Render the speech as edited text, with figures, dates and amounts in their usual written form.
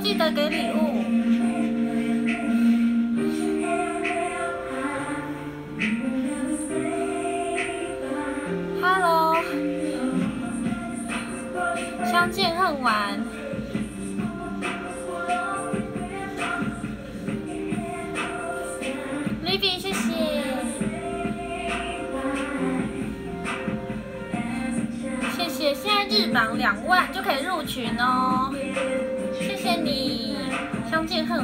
记得给礼物。Hello， 相见恨晚。Livy， 谢谢。谢谢，现在日榜2万就可以入群哦。谢谢你，相见恨